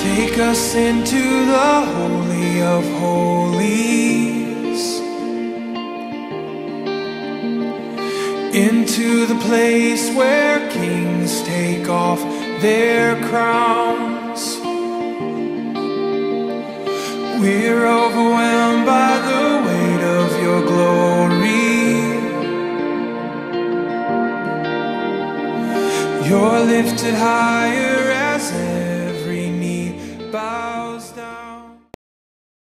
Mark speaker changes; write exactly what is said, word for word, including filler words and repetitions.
Speaker 1: Take us into the Holy of Holies, into the place where kings take off their crowns. We're overwhelmed by the weight of your glory. You're lifted higher as ever.